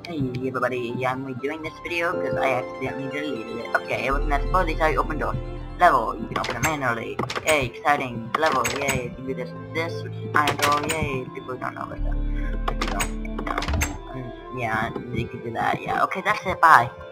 Hey everybody, yeah, I'm redoing this video because I accidentally deleted it. Okay, it wasn't that suppose how you open doors. Level, you can open it manually. Yay, exciting. Level, yay, you can do this, which is iron door, yay, people don't know about that. If you don't know, yeah, you can do that, yeah. Okay, that's it, bye.